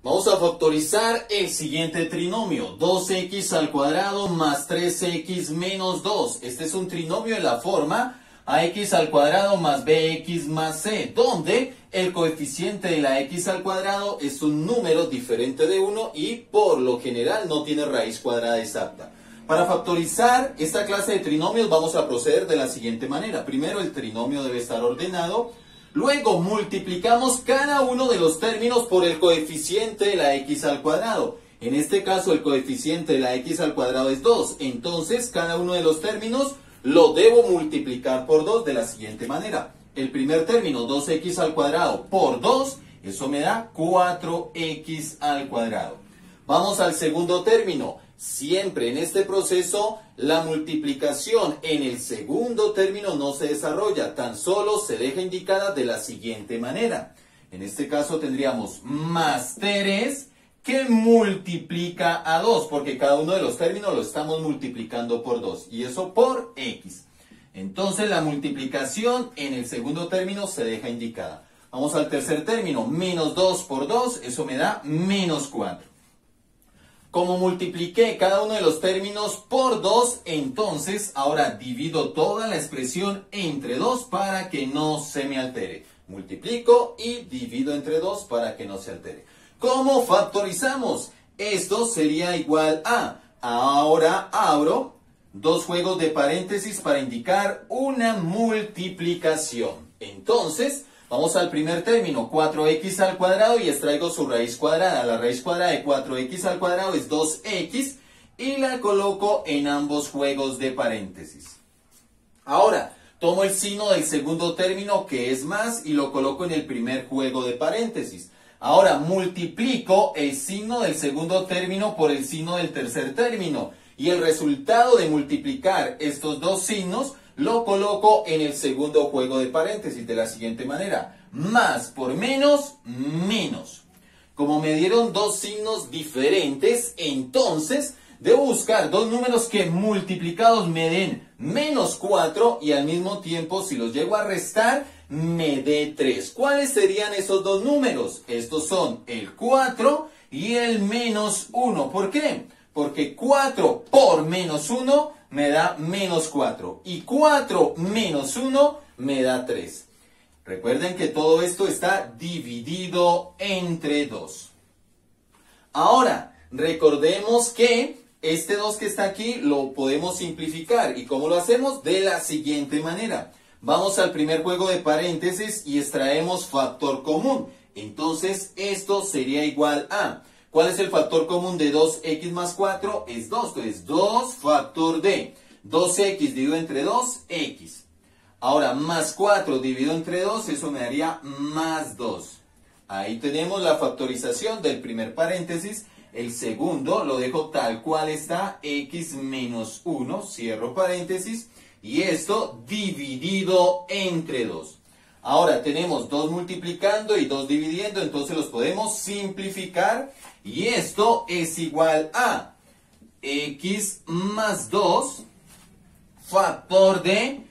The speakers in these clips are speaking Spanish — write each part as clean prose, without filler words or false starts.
Vamos a factorizar el siguiente trinomio, 2x al cuadrado más 3x menos 2. Este es un trinomio en la forma ax al cuadrado más bx más c, donde el coeficiente de la x al cuadrado es un número diferente de 1 y por lo general no tiene raíz cuadrada exacta. Para factorizar esta clase de trinomios vamos a proceder de la siguiente manera. Primero el trinomio debe estar ordenado. Luego multiplicamos cada uno de los términos por el coeficiente de la x al cuadrado. En este caso el coeficiente de la x al cuadrado es 2. Entonces cada uno de los términos lo debo multiplicar por 2 de la siguiente manera. El primer término, 2x al cuadrado por 2, eso me da 4x al cuadrado. Vamos al segundo término. Siempre en este proceso la multiplicación en el segundo término no se desarrolla, tan solo se deja indicada de la siguiente manera. En este caso tendríamos más 3 que multiplica a 2, porque cada uno de los términos lo estamos multiplicando por 2, y eso por x. Entonces la multiplicación en el segundo término se deja indicada. Vamos al tercer término, menos 2 por 2, eso me da menos 4. Como multipliqué cada uno de los términos por 2, entonces ahora divido toda la expresión entre 2 para que no se me altere. Multiplico y divido entre 2 para que no se altere. ¿Cómo factorizamos? Esto sería igual a, ahora abro dos juegos de paréntesis para indicar una multiplicación. Entonces, vamos al primer término, 4x al cuadrado, y extraigo su raíz cuadrada. La raíz cuadrada de 4x al cuadrado es 2x y la coloco en ambos juegos de paréntesis. Ahora, tomo el signo del segundo término, que es más, y lo coloco en el primer juego de paréntesis. Ahora, multiplico el signo del segundo término por el signo del tercer término. Y el resultado de multiplicar estos dos signos lo coloco en el segundo juego de paréntesis de la siguiente manera. Más por menos, menos. Como me dieron dos signos diferentes, entonces debo buscar dos números que multiplicados me den menos 4 y al mismo tiempo, si los llego a restar, me dé 3. ¿Cuáles serían esos dos números? Estos son el 4 y el menos 1. ¿Por qué? Porque 4 por menos 1 me da menos 4 y 4 menos 1 me da 3. Recuerden que todo esto está dividido entre 2. Ahora, recordemos que este 2 que está aquí lo podemos simplificar. ¿Y cómo lo hacemos? De la siguiente manera. Vamos al primer juego de paréntesis y extraemos factor común. Entonces, esto sería igual a... ¿Cuál es el factor común de 2x más 4? Es 2. Entonces, 2 factor de 2x dividido entre 2, x. Ahora, más 4 dividido entre 2, eso me daría más 2. Ahí tenemos la factorización del primer paréntesis. El segundo lo dejo tal cual está, x menos 1, cierro paréntesis. Y esto dividido entre 2. Ahora tenemos 2 multiplicando y 2 dividiendo, entonces los podemos simplificar. Y esto es igual a x más 2 factor de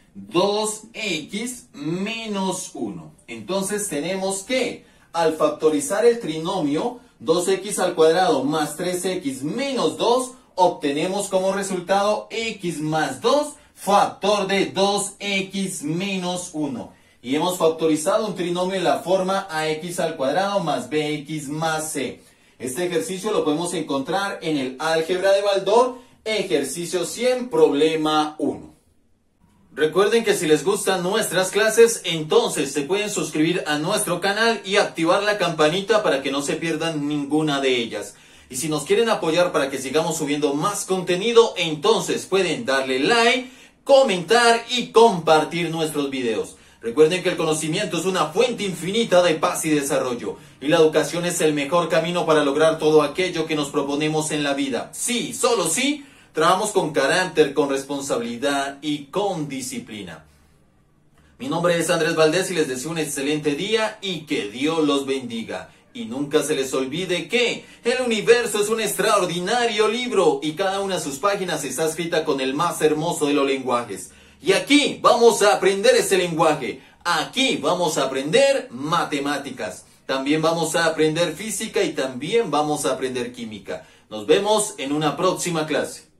2x menos 1. Entonces tenemos que al factorizar el trinomio 2x al cuadrado más 3x menos 2, obtenemos como resultado x más 2 factor de 2x menos 1. Y hemos factorizado un trinomio en la forma ax al cuadrado más bx más c. Este ejercicio lo podemos encontrar en el álgebra de Baldor, ejercicio 100, problema 1. Recuerden que si les gustan nuestras clases, entonces se pueden suscribir a nuestro canal y activar la campanita para que no se pierdan ninguna de ellas. Y si nos quieren apoyar para que sigamos subiendo más contenido, entonces pueden darle like, comentar y compartir nuestros videos. Recuerden que el conocimiento es una fuente infinita de paz y desarrollo. Y la educación es el mejor camino para lograr todo aquello que nos proponemos en la vida. Sí, solo sí, trabajamos con carácter, con responsabilidad y con disciplina. Mi nombre es Andrés Valdés y les deseo un excelente día y que Dios los bendiga. Y nunca se les olvide que el universo es un extraordinario libro y cada una de sus páginas está escrita con el más hermoso de los lenguajes. Y aquí vamos a aprender ese lenguaje. Aquí vamos a aprender matemáticas. también vamos a aprender física y también vamos a aprender química. Nos vemos en una próxima clase.